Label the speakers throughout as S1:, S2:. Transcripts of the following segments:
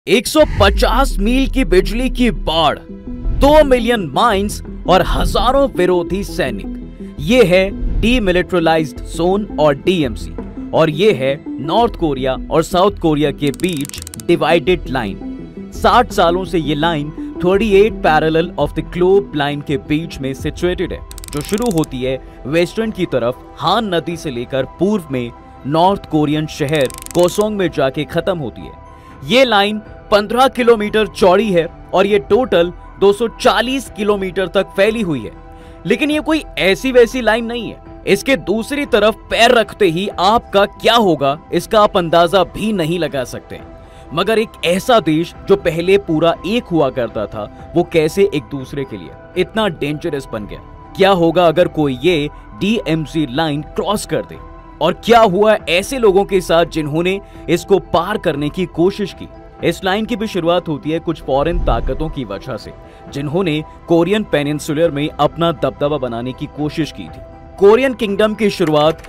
S1: 150 मील की बिजली की बाढ़, 2 मिलियन माइंस और हजारों विरोधी सैनिक। ये है डीमिलिटराइज्ड जोन और डीएमसी, और ये है नॉर्थ कोरिया और साउथ कोरिया के बीच डिवाइडेड लाइन। 60 सालों से ये line 38 parallel of the globe line के बीच में सिचुएटेड है, जो शुरू होती है वेस्टर्न की तरफ हान नदी से लेकर पूर्व में नॉर्थ कोरियन शहर कोसोंग में जाके खत्म होती है। ये लाइन 15 किलोमीटर चौड़ी है और ये टोटल 240 किलोमीटर तक फैली हुई है। लेकिन ये कोई ऐसी वैसी लाइन नहीं है। इसके दूसरी तरफ पैर रखते ही आपका क्या होगा इसका आप अंदाजा भी नहीं लगा सकते। मगर एक ऐसा देश जो पहले पूरा एक हुआ करता था, वो कैसे एक दूसरे के लिए इतना डेंजरस बन गया। क्या होगा अगर कोई ये डीएमसी लाइन क्रॉस कर दे, और क्या हुआ ऐसे लोगों के साथ जिन्होंने इसको पार करने की कोशिश की। इस लाइन की भी शुरुआत होती है कुछ फॉरेन ताकतों की वजह से, जिन्होंने कोरियन पेनिनसुलर में अपना दबदबा बनाने की कोशिश की थी। कोरियन किंगडम की शुरुआत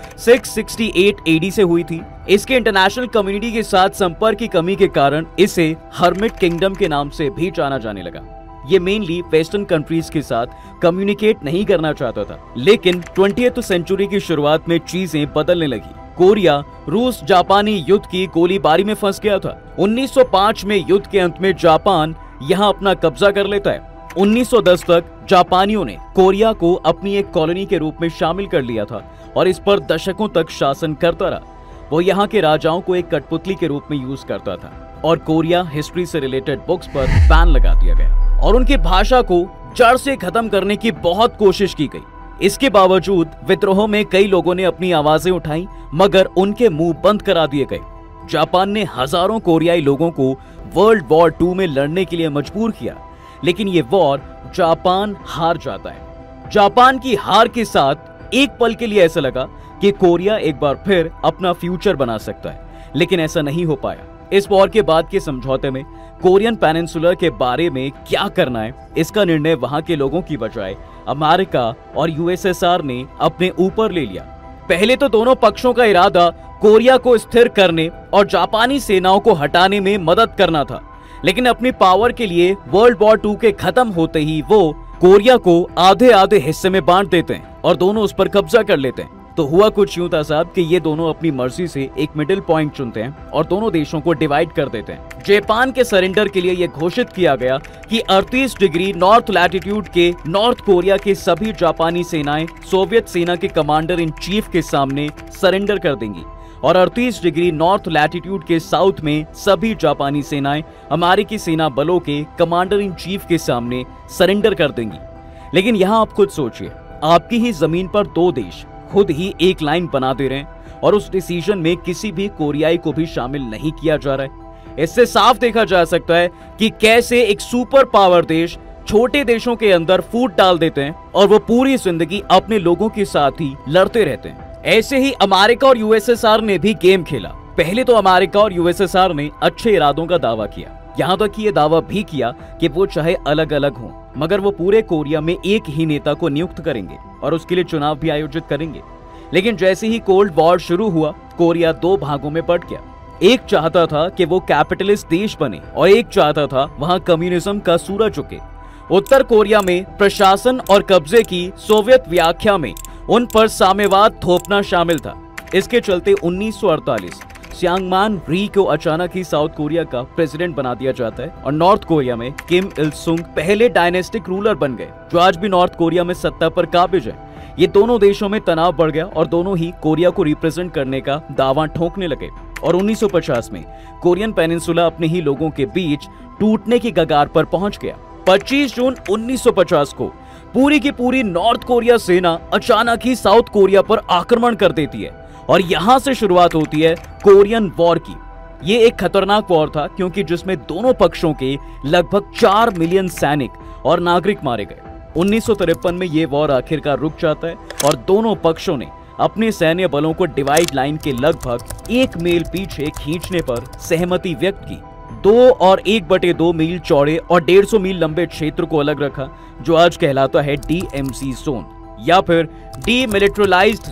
S1: 668 एडी से हुई थी। इसके इंटरनेशनल कम्युनिटी के साथ संपर्क की कमी के कारण इसे हर्मिट किंगडम के नाम से भी जाना जाने लगा। ये मेनली वेस्टर्न कंट्रीज के साथ कम्युनिकेट नहीं करना चाहता था। लेकिन 20वीं सेंचुरी की शुरुआत में चीजें बदलने लगी। कोरिया रूस जापानी युद्ध की गोलीबारी में फंस गया था। 1905 में युद्ध के अंत में जापान यहाँ अपना कब्जा कर लेता है। 1910 तक जापानियों ने कोरिया को अपनी एक कॉलोनी के रूप में शामिल कर लिया था और इस पर दशकों तक शासन करता रहा। वो यहाँ के राजाओं को एक कठपुतली के रूप में यूज करता था और कोरिया हिस्ट्री से रिलेटेड बुक्स पर बैन लगा दिया गया और उनकी भाषा को जड़ से खत्म करने की बहुत कोशिश की गई। इसके बावजूद विद्रोह में कई लोगों ने अपनी आवाजें उठाई, मगर उनके मुंह बंद करा दिए गए। जापान ने हजारों कोरियाई लोगों को वर्ल्ड वॉर 2 में लड़ने के लिए मजबूर किया, लेकिन ये वॉर जापान हार जाता है। जापान की हार के साथ एक पल के लिए ऐसा लगा कि कोरिया एक बार फिर अपना फ्यूचर बना सकता है, लेकिन ऐसा नहीं हो पाया। इस वॉर के बाद के समझौते में कोरियन पेनिनसुलर के बारे में क्या करना है, इसका निर्णय वहां के लोगों की बजाय अमेरिका और यूएसएसआर ने अपने ऊपर ले लिया। पहले तो दोनों पक्षों का इरादा कोरिया को स्थिर करने और जापानी सेनाओं को हटाने में मदद करना था, लेकिन अपनी पावर के लिए वर्ल्ड वॉर 2 के खत्म होते ही वो कोरिया को आधे आधे हिस्से में बांट देते हैं और दोनों उस पर कब्जा कर लेते हैं। तो हुआ कुछ यूं था साहब कि ये दोनों अपनी मर्जी से एक मिडिल पॉइंट चुनते हैं और दोनों देशों को डिवाइड कर देते हैं। जापान के सरेंडर के लिए यह घोषित किया गया कि 38 डिग्री नॉर्थ लैटिट्यूड के नॉर्थ कोरिया के सभी जापानी सेनाएं सोवियत सेना के कमांडर इन चीफ के सामने सरेंडर कर देंगी, और 38 डिग्री नॉर्थ लैटिट्यूड के साउथ में सभी जापानी सेनाएं अमेरिकी सेना बलों के कमांडर इन चीफ के सामने सरेंडर कर देंगी। लेकिन यहाँ आप खुद सोचिए, आपकी ही जमीन पर दो देश खुद ही एक लाइन बना दे रहे हैं और उस डिसीजन में किसी भी कोरियाई को भी शामिल नहीं किया जा रहा है। इससे साफ देखा जा सकता है कि कैसे एक सुपर पावर देश छोटे देशों के अंदर फूट डाल देते हैं और वो पूरी जिंदगी अपने लोगों के साथ ही लड़ते रहते हैं। ऐसे ही अमेरिका और यूएसएसआर ने भी गेम खेला। पहले तो अमेरिका और यूएसएसआर ने अच्छे इरादों का दावा किया, यहाँ तक कि ये दावा भी किया कि वो चाहे अलग अलग हों, मगर वो पूरे कोरिया में एक ही नेता को नियुक्त करेंगे और उसके लिए चुनाव भी आयोजित करेंगे। लेकिन जैसे ही कोल्ड वॉर शुरू हुआ, कोरिया दो भागों में बंट गया। एक चाहता था कि वो कैपिटलिस्ट देश बने और एक चाहता था वहां कम्युनिज्म का सूरज उगे। उत्तर कोरिया में प्रशासन और कब्जे की सोवियत व्याख्या में उन पर साम्यवाद थोपना शामिल था। इसके चलते 1948 चांगमान री को अचानक ही साउथ कोरिया का प्रेसिडेंट बना दिया जाता है और नॉर्थ कोरिया में किम इल सुंग पहले डायनेस्टिक रूलर बन गए, जो आज भी नॉर्थ कोरिया में सत्ता पर काबिज है। ये दोनों देशों में तनाव बढ़ गया और दोनों ही कोरिया को रिप्रेजेंट करने का दावा ठोकने लगे और 1950 में कोरियन पेनिनसुला अपने ही लोगों के बीच टूटने की कगार पर पहुंच गया। 25 जून 1950 को पूरी की पूरी नॉर्थ कोरिया सेना अचानक ही साउथ कोरिया पर आक्रमण कर देती है और यहां से शुरुआत होती है कोरियन वॉर की। ये एक खतरनाक वॉर था क्योंकि जिसमें दोनों पक्षों के लगभग 4 मिलियन सैनिक और नागरिक मारे गए। 1953 में ये वॉर आखिरकार रुक जाता है और दोनों पक्षों ने अपने सैन्य बलों को डिवाइड लाइन के लगभग 1 मील पीछे खींचने पर सहमति व्यक्त की। 2 और 1/2 मील चौड़े और 150 मील लंबे क्षेत्र को अलग रखा, जो आज कहलाता है डीएमसी जोन या फिर डीमिलिटराइज्ड जोन।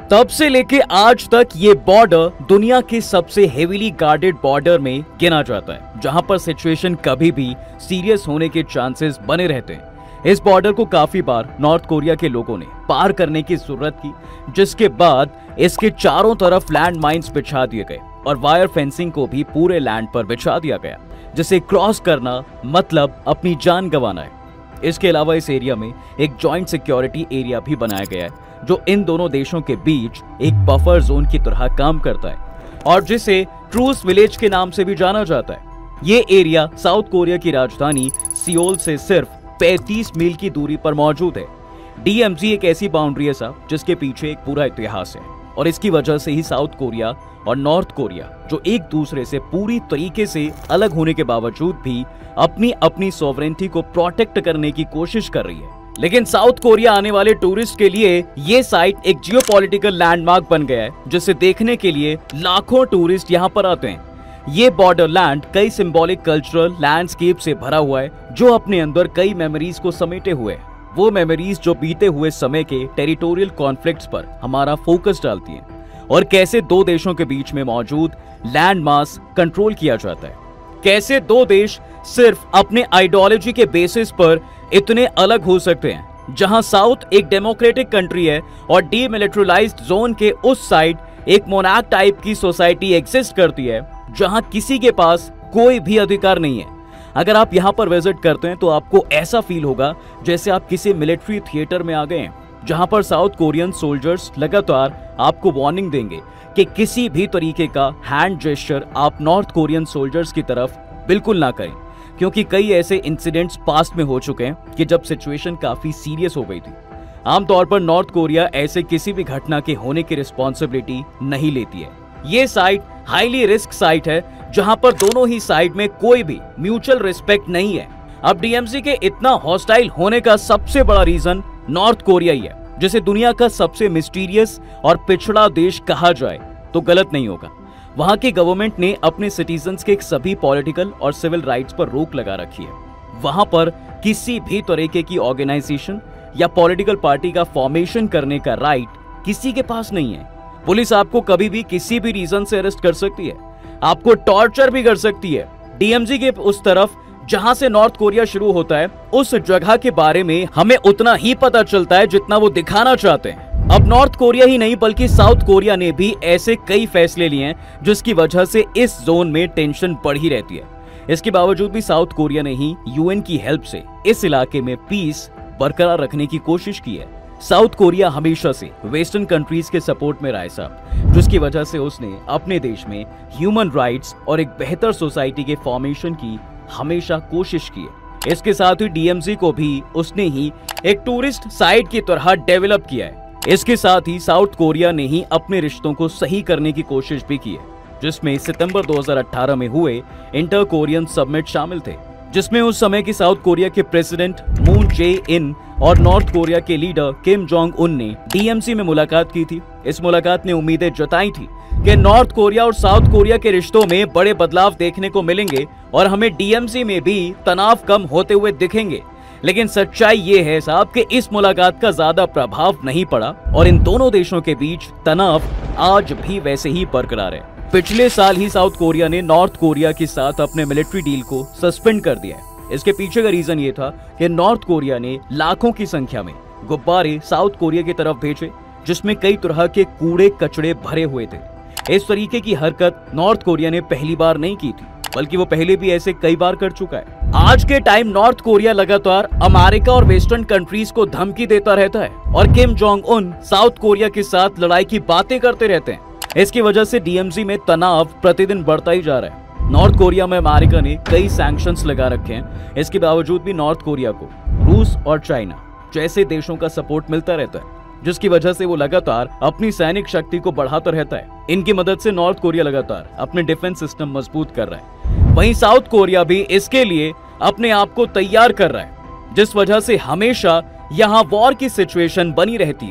S1: तब से लेके आज तक ये बॉर्डर दुनिया के सबसे हेवीली गार्डेड बॉर्डर में गिना जाता है, जहां पर सिचुएशन कभी भी सीरियस होने के चांसेस बने रहते हैं। इस बॉर्डर को काफी बार नॉर्थ कोरिया के लोगों ने पार करने की जरूरत की, जिसके बाद इसके चारों तरफ लैंड माइंस बिछा दिए गए और वायर फेंसिंग को भी पूरे लैंड पर बिछा दिया गया, जिसे क्रॉस करना मतलब अपनी जान गंवाना है। इसके अलावा इस एरिया में एक जॉइंट सिक्योरिटी एरिया भी बनाया गया है, जो इन दोनों देशों के बीच एक बफर जोन की तरह काम करता है और जिसे ट्रूस विलेज के नाम से भी जाना जाता है। ये एरिया साउथ कोरिया की राजधानी सियोल से सिर्फ 35 मील की दूरी पर मौजूद है। डीएमजी एक ऐसी बाउंड्री है साहब जिसके पीछे एक पूरा इतिहास है और इसकी वजह से ही साउथ कोरिया और नॉर्थ कोरिया, जो एक दूसरे से पूरी तरीके से अलग होने के बावजूद भी अपनी अपनी सॉवरेंटी को प्रोटेक्ट करने की कोशिश कर रही है। लेकिन साउथ कोरिया आने वाले टूरिस्ट के लिए ये साइट एक जियोपॉलिटिकल लैंडमार्क बन गया है, जिसे देखने के लिए लाखों टूरिस्ट यहाँ पर आते हैं। ये बॉर्डरलैंड कई सिंबॉलिक कल्चरल लैंडस्केप से भरा हुआ है, जो अपने अंदर कई मेमोरीज को समेटे हुए है। वो मेमोरीज जो बीते हुए समय के टेरिटोरियल कॉन्फ्लिक्ट्स पर हमारा फोकस डालती हैं और कैसे दो देशों के बीच में मौजूद लैंड मास कंट्रोल किया जाता है। कैसे दो देश सिर्फ अपने आइडियोलॉजी के बेसिस पर इतने अलग हो सकते हैं। जहां साउथ एक डेमोक्रेटिक कंट्री है और डीमिलिटराइज्ड जोन के उस साइड एक मोनार्क टाइप की सोसाइटी एग्जिस्ट करती है, जहां किसी के पास कोई भी अधिकार नहीं है। अगर आप यहां पर विजिट करते हैं तो आपको ऐसा फील होगा जैसे आप किसी मिलिट्री थिएटर में आ गए हैं, जहां पर साउथ कोरियन सोल्जर्स लगातार आपको वार्निंग देंगे कि किसी भी तरीके का हैंड जेस्चर आप नॉर्थ कोरियन सोल्जर्स की तरफ बिल्कुल ना करें, क्योंकि कई ऐसे इंसिडेंट्स पास्ट में हो चुके हैं कि जब सिचुएशन काफी सीरियस हो गई थी। आमतौर पर नॉर्थ कोरिया ऐसे किसी भी घटना के होने की रिस्पॉन्सिबिलिटी नहीं लेती है। ये साइट हाईली रिस्क साइट है, जहां पर दोनों ही साइड में कोई भी म्यूचुअल रिस्पेक्ट नहीं है। अब डीएमसी के इतना हॉस्टाइल होने का सबसे बड़ा रीजन नॉर्थ कोरिया ही है, जिसे दुनिया का सबसे मिस्टीरियस और पिछड़ा देश कहा जाए तो गलत नहीं होगा। वहां की गवर्नमेंट ने अपने सिटीजन्स के सभी पॉलिटिकल और सिविल राइट्स पर रोक लगा रखी है। वहां पर किसी भी तरीके की ऑर्गेनाइजेशन या पॉलिटिकल पार्टी का फॉर्मेशन करने का राइट किसी के पास नहीं है। पुलिस आपको कभी भी किसी भी रीजन से अरेस्ट कर सकती है, आपको टॉर्चर भी कर सकती है। डीएमजी के उस तरफ जहां से नॉर्थ कोरिया शुरू होता है, उस जगह के बारे में हमें उतना ही पता चलता है जितना वो दिखाना चाहते हैं। अब नॉर्थ कोरिया ही नहीं बल्कि साउथ कोरिया ने भी ऐसे कई फैसले लिए हैं, जिसकी वजह से इस जोन में टेंशन बढ़ ही रहती है। इसके बावजूद भी साउथ कोरिया ने ही यूएन की हेल्प से इस इलाके में पीस बरकरार रखने की कोशिश की है। साउथ कोरिया हमेशा से वेस्टर्न कंट्रीज के सपोर्ट में रहा है साहब, जिसकी वजह से उसने अपने देश में ह्यूमन राइट्स और एक बेहतर सोसाइटी के फॉर्मेशन की हमेशा कोशिश की है। इसके साथ ही डीएमसी को भी उसने ही एक टूरिस्ट साइट की तरह डेवलप किया है। इसके साथ ही साउथ कोरिया ने ही अपने रिश्तों को सही करने की कोशिश भी की है, जिसमें सितंबर 2018 में हुए इंटर कोरियन समिट शामिल थे, जिसमें उस समय की साउथ कोरिया के प्रेसिडेंट मून जे इन और नॉर्थ कोरिया के लीडर किम जोंग उन ने डीएमसी में मुलाकात की थी। इस मुलाकात ने उम्मीदें जताई थी कि नॉर्थ कोरिया और साउथ कोरिया के रिश्तों में बड़े बदलाव देखने को मिलेंगे और हमें डीएमसी में भी तनाव कम होते हुए दिखेंगे। लेकिन सच्चाई ये है साहब कि इस मुलाकात का ज्यादा प्रभाव नहीं पड़ा और इन दोनों देशों के बीच तनाव आज भी वैसे ही बरकरार है। पिछले साल ही साउथ कोरिया ने नॉर्थ कोरिया के साथ अपने मिलिट्री डील को सस्पेंड कर दिया है। इसके पीछे का रीजन ये था कि नॉर्थ कोरिया ने लाखों की संख्या में गुब्बारे साउथ कोरिया की तरफ भेजे, जिसमें कई तरह के कूड़े कचड़े भरे हुए थे। इस तरीके की हरकत नॉर्थ कोरिया ने पहली बार नहीं की थी, बल्कि वो पहले भी ऐसे कई बार कर चुका है। आज के टाइम नॉर्थ कोरिया लगातार अमेरिका और वेस्टर्न कंट्रीज को धमकी देता रहता है और Kim Jong Un South Korea के साथ लड़ाई की बातें करते रहते हैं। इसकी वजह से डीएमसी में तनाव प्रतिदिन बढ़ता ही जा रहा है। नॉर्थ कोरिया में अमेरिका ने कई सैंक्शंस लगा रखे हैं। इसके बावजूद भी नॉर्थ कोरिया को रूस और चाइना जैसे देशों का सपोर्ट मिलता रहता है, जिसकी वजह से वो लगातार अपनी सैनिक शक्ति को बढ़ाता रहता है। इनकी मदद से नॉर्थ कोरिया लगातार अपने डिफेंस सिस्टम मजबूत कर रहा है। वहीं साउथ कोरिया भी इसके लिए अपने आप को तैयार कर रहा है, जिस वजह से हमेशा यहाँ वॉर की सिचुएशन बनी रहती है।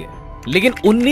S1: लेकिन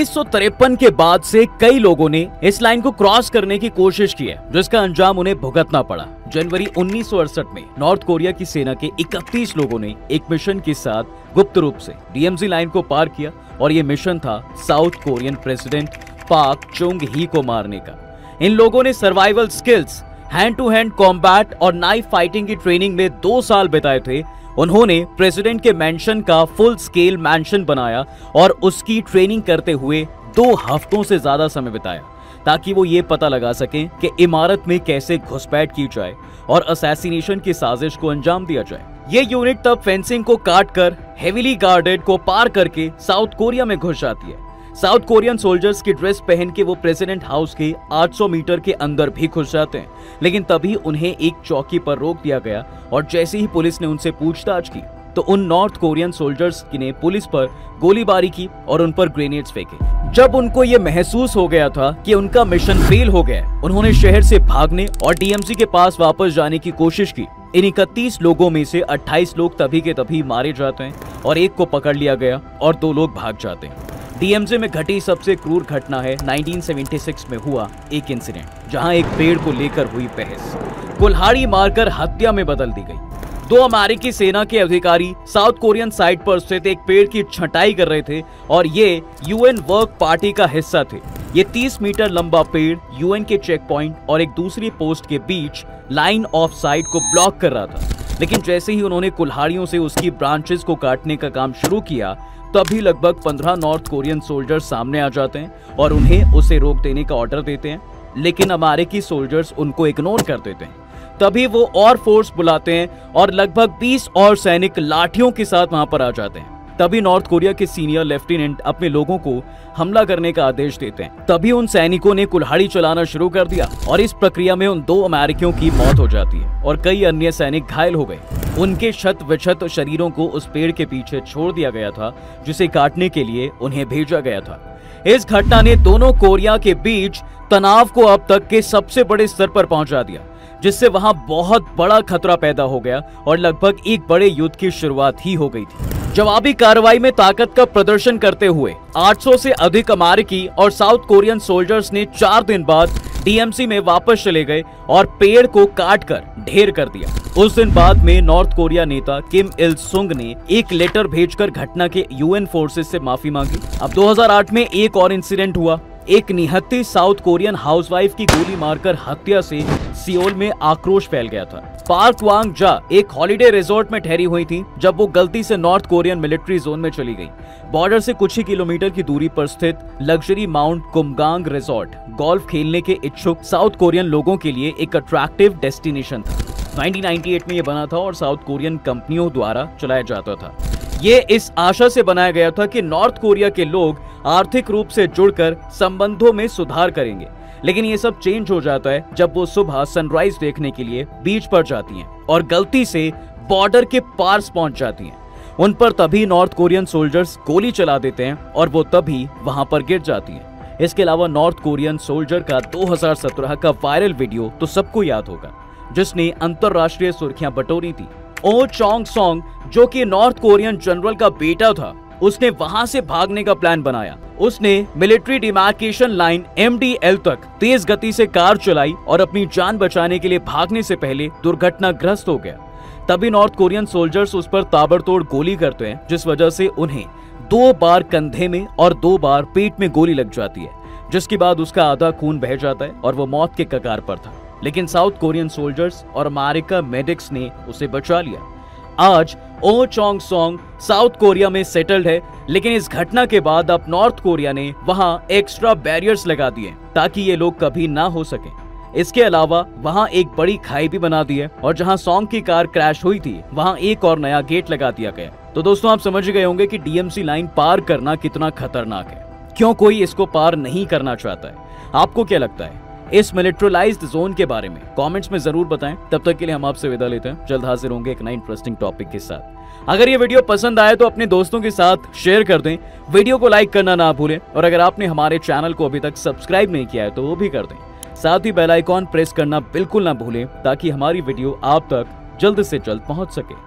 S1: 1953 के बाद से कई लोगों ने इस लाइन को क्रॉस करने की कोशिश की है, जिसका अंजाम उन्हें भुगतना पड़ा। जनवरी 1968 में नॉर्थ कोरिया की सेना के 31 लोगों ने एक मिशन के साथ गुप्त रूप से डीएमजी लाइन को पार किया और ये मिशन था साउथ कोरियन प्रेसिडेंट पाक चुंग ही को मारने का। इन लोगों ने survival skills, hand to hand combat और नाइफ फाइटिंग की ट्रेनिंग में 2 साल बिताए थे। उन्होंने प्रेसिडेंट के मैंशन का फुल स्केल मैंशन बनाया और उसकी ट्रेनिंग करते हुए 2 हफ्तों से ज्यादा समय बिताया, ताकि वो ये पता लगा सकें कि इमारत में कैसे घुसपैठ की जाए और असैसिनेशन की साजिश को अंजाम दिया जाए। ये यूनिट तब फेंसिंग को काट कर हेवीली गार्डेड को पार करके साउथ कोरिया में घुस जाती है। साउथ कोरियन सोल्जर्स की ड्रेस पहन के वो प्रेसिडेंट हाउस के 800 मीटर के अंदर भी घुस जाते हैं, लेकिन तभी उन्हें एक चौकी पर रोक दिया गया और जैसे ही पुलिस ने उनसे पूछताछ की तो उन नॉर्थ कोरियन सोल्जर्स ने पुलिस पर गोलीबारी की और उन पर ग्रेनेड्स फेंके। जब उनको ये महसूस हो गया था कि उनका मिशन फेल हो गया, उन्होंने शहर से भागने और डीएमसी के पास वापस जाने की कोशिश की। इन 31 लोगों में से 28 लोग तभी के तभी मारे जाते हैं और एक को पकड़ लिया गया और 2 लोग भाग जाते हैं। डीएमजी में घटी सबसे क्रूर घटना है 1976 में हुआ एक इंसिडेंट, जहां एक पेड़ को लेकर हुई बहस कुल्हाड़ी मारकर हत्या में बदल दी गई। 2 अमेरिकी सेना के अधिकारी साउथ कोरियन साइड पर स्थित एक पेड़ की छंटाई कर रहे थे और ये यूएन वर्क पार्टी का हिस्सा थे। ये 30 मीटर लंबा पेड़ यूएन के चेक पॉइंट और एक दूसरी पोस्ट के बीच लाइन ऑफ साइट को ब्लॉक कर रहा था, लेकिन जैसे ही उन्होंने कुल्हाड़ियों से उसकी ब्रांचेस को काटने का काम शुरू किया, तभी लगभग 15 नॉर्थ कोरियन सोल्जर्स सामने आ जाते हैं और उन्हें उसे रोक देने का ऑर्डर देते हैं, लेकिन अमेरिकी सोल्जर्स उनको इग्नोर कर देते हैं। तभी वो और फोर्स बुलाते हैं और लगभग 20 और सैनिक लाठियों के साथ वहां पर आ जाते हैं। तभी नॉर्थ कोरिया के सीनियर लेफ्टिनेंट अपने लोगों को हमला करने का आदेश देते हैं। तभी उन सैनिकों ने कुल्हाड़ी चलाना शुरू कर दिया और इस प्रक्रिया में उन 2 अमेरिकियों की मौत हो जाती है और कई अन्य सैनिक घायल हो गए। उनके क्षत विक्षत शरीरों को उस पेड़ के पीछे छोड़ दिया गया था, जिसे काटने के लिए उन्हें भेजा गया था। इस घटना ने दोनों कोरिया के बीच तनाव को अब तक के सबसे बड़े स्तर पर पहुंचा दिया, जिससे वहां बहुत बड़ा खतरा पैदा हो गया और लगभग एक बड़े युद्ध की शुरुआत ही हो गई थी। जवाबी कार्रवाई में ताकत का प्रदर्शन करते हुए 800 से अधिक अमेरिकी और साउथ कोरियन सोल्जर्स ने 4 दिन बाद डीएमसी में वापस चले गए और पेड़ को काटकर ढेर कर दिया। उस दिन बाद में नॉर्थ कोरिया नेता किम इल सुंग ने एक लेटर भेजकर घटना के यूएन फोर्सेस से माफी मांगी। अब 2008 में एक और इंसिडेंट हुआ। एक निहत्थी साउथ कोरियन हाउसवाइफ की गोली मारकर हत्या से सियोल में आक्रोश फैल गया था। पार्क वांग जा एक हॉलिडे रिजॉर्ट में ठहरी हुई थी जब वो गलती से नॉर्थ कोरियन मिलिट्री जोन में चली गई। बॉर्डर से कुछ ही किलोमीटर की दूरी पर स्थित luxury Mount Kumgang resort golf खेलने के इच्छुक साउथ कोरियन लोगों के लिए एक अट्रैक्टिव डेस्टिनेशन था। 1998 में ये बना था और साउथ कोरियन कंपनियों द्वारा चलाया जाता था। ये इस आशा से बनाया गया था कि नॉर्थ कोरिया के लोग आर्थिक रूप से जुड़कर संबंधों में सुधार करेंगे, लेकिन ये सब चेंज हो जाता है जब वो सुबह सनराइज देखने के लिए बीच पर जाती हैं और गलती से बॉर्डर के पार पहुंच जाती हैं। उन पर तभी नॉर्थ कोरियन सोल्जर्स गोली चला देते हैं और वो तभी वहां पर गिर जाती हैं। इसके अलावा नॉर्थ कोरियन सोल्जर का 2017 का वायरल वीडियो तो सबको याद होगा, जिसने अंतरराष्ट्रीय सुर्खियां बटोरी थी। ओ चोंग सोंग, जो कि नॉर्थ कोरियन जनरल का बेटा था, उसने वहां से भागने का प्लान बनाया। उसने मिलिट्री डिमार्केशन लाइन MDL तक तेज गति से कार चलाई और अपनी जान बचाने के लिए भागने से पहले दुर्घटनाग्रस्त हो गया। तभी नॉर्थ कोरियन सोल्जर्स उस पर ताबड़तोड़ गोली करते हैं, जिस वजह से उन्हें 2 बार कंधे में और 2 बार पेट में गोली लग जाती है, जिसके बाद उसका आधा खून बह जाता है और वो मौत के कगार पर था। लेकिन साउथ कोरियन सोल्जर्स और अमेरिका मेडिक्स ने उसे बचा लिया। आज Oh Chong Song South Korea में सेटल्ड है, लेकिन इस घटना के बाद अब नॉर्थ कोरिया ने वहां एक्स्ट्रा बैरियर्स लगा दिए ताकि ये लोग कभी ना हो सके। इसके अलावा वहां एक बड़ी खाई भी बना दी है और जहां सोंग की कार क्रैश हुई थी वहां एक और नया गेट लगा दिया गया। तो दोस्तों, आप समझ गए होंगे कि डीएमसी लाइन पार करना कितना खतरनाक है। क्यों कोई इसको पार नहीं करना चाहता है? आपको क्या लगता है इस मिलिट्रलाइज्ड जोन के बारे में? कमेंट्स में जरूर बताएं। तब तक के लिए हम आपसे विदा लेते हैं। जल्द हाजिर होंगे एक नई इंटरेस्टिंग टॉपिक के साथ। अगर ये वीडियो पसंद आए तो अपने दोस्तों के साथ शेयर कर दें, वीडियो को लाइक करना ना भूलें और अगर आपने हमारे चैनल को अभी तक सब्सक्राइब नहीं किया है तो वो भी कर दें। साथ ही बेल आइकॉन प्रेस करना बिल्कुल ना भूलें ताकि हमारी वीडियो आप तक जल्द से जल्द पहुंच सके।